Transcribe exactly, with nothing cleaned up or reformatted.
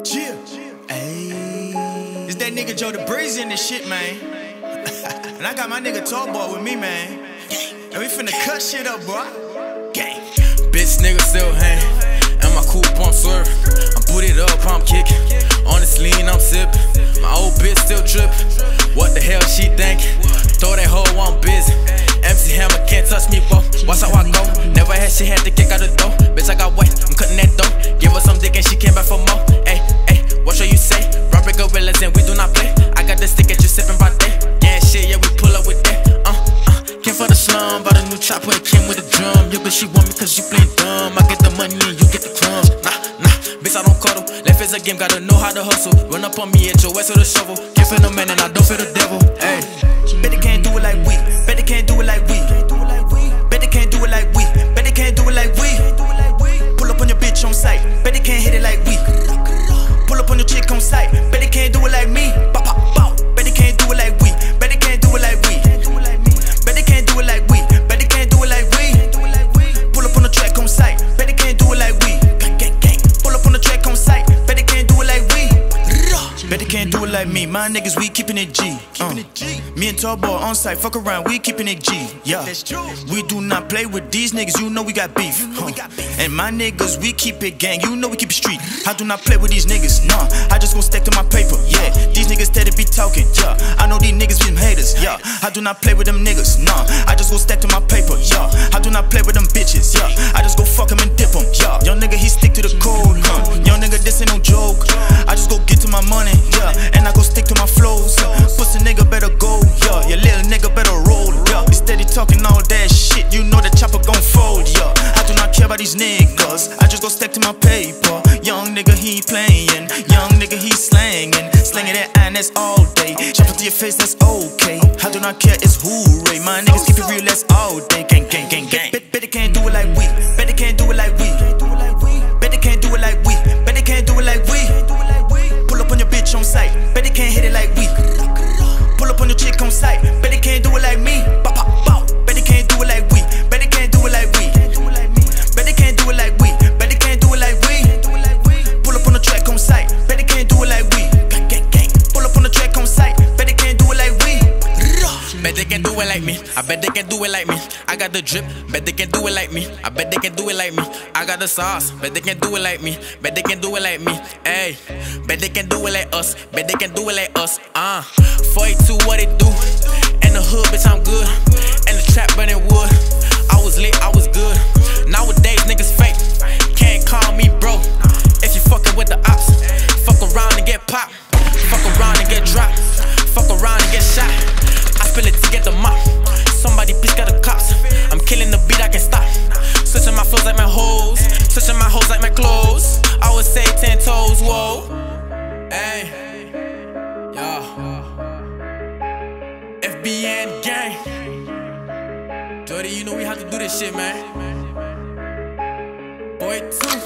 Chill. Ayy. It's that nigga JodyBree in this shit, man. And I got my nigga Tall-boy with me, man. And we finna cut shit up, bro. Gang. Bitch nigga still hang, and my coupe I'm swerving. I'm booted up, I'm kicking. On the lean, I'm sipping. My old bitch still tripping. What the hell she thinking? Throw that hoe, I'm busy. M C Hammer can't touch me, bro. Watch how I go. Never had shit, had to kick out the door. Bitch, I got wet, I'm cutting that dough. Give her some dick and she came back for more. Ayy, ayy, what should you say? Robbery gorillas and we do not play. I got the stick at you sipping by day. Yeah, shit, yeah, we pull up with that. Uh, uh, came for the slum, bought a new chopper, it came with a drum. Yo, bitch, she want me cause she playing dumb. I get the money and you get the crumbs. Nah, nah, bitch, I don't cuddle. Life is a game, gotta know how to hustle. Run up on me at your west with a shovel. Can't feel no man and I don't feel the devil. Ayy. Bet they can't do it like we. Bet they can't do it like we. Bet they can't do it like we. Bet they can't do it like we. Pull up on your bitch on sight. Bet they can't hit it like we. Pull up on your chick on sight. Bet they can't do it like me. Bow, bow, bow. Bet they can't do it like we. Bet they can't do it like we. Bet they can't do it like we. Bet they can't do it like we. Pull up on the track on sight. Bet they can't do it like we. Gang, gang, gang. Pull up on the track on sight. Bet they can't do it like we. Bet they can't do it like me. My niggas, we keeping it G. Uh. Me and Tall-boy on site, fuck around, we keeping it G. Yeah, we do not play with these niggas. You know we got beef. Huh. And my niggas, we keep it gang. You know we keep it street. I do not play with these niggas. Nah, I just go stack to my paper. Yeah, these niggas steady be talking. Yeah, I know these niggas be them haters. Yeah, I do not play with them niggas. Nah, I just go stack to my paper. Yeah, I do not play with them bitches. Yeah, I just go fuck them and dip them. Yeah, young nigga he stick to the code. Huh. Young nigga this ain't no joke. I just go get to my money. Yeah, and I go stick to my flows. Pussy nigga better go. Yeah, your little nigga better roll. Yeah, be steady talking all that shit. You know the chopper gon' fold. Yeah, I do not care about these niggas. I just go stack to my paper. Young nigga he playing. Young nigga he slanging. Slanging that iron, that's all day. Chopper to your face, that's okay. I do not care, it's hooray. My niggas keep it real, that's all day. Gang, gang, gang, gang. Bet, bet they can't do it like we. Bet they can't do it like we. Bet they can't do it like we. Bet they can't do it like we. Pull up on your bitch on sight. Bet they can't hit it like we. Pull up on your chick on sight. Bet they can't do it like me. Bow, bow, bow. Bet they can't do it like we. Bet they can't do it like we. Bet they can't do it like we. Bet they can't do it like we. Pull up on the track on sight. Bet they can't do it like we. Gang, gang, gang. Pull up on the track on sight. Bet they can't do it like we. Bet they can do it like me. I bet they can do it like me. I got the drip. Bet they can do it like me. I bet they can do it like me. I got the sauce. Bet they can do it like me. Bet they can do it like me. Ayy. Bet they can do it like us. Bet they can do it like us. Uh. forty-two, what it do? In the hood, bitch, I'm good. In the trap, burning wood. I was lit, I was good. Nowadays, niggas fake. Can't call me bro. If you fucking with the ops, fuck around and get popped. Fuck around and get dropped. Fuck around and get shot. I spill it to get the mop. Somebody please got the cops. I'm killing the beat, I can't stop. Switching my flows like my hoes. Switching my hoes like my clothes. I would say ten toes, whoa. Hey, yeah. F B N gang. Jody, you know we have to do this shit, man. Boy, two.